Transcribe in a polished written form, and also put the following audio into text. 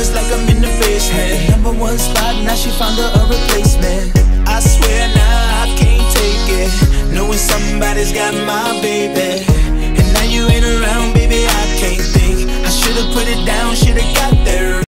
it's like I'm in the basement. Had the #1 spot, now she found her a replacement. I swear now I can't take it, knowing somebody's got my baby. And now you ain't around, baby, I can't think. I should've put it down, should've got there.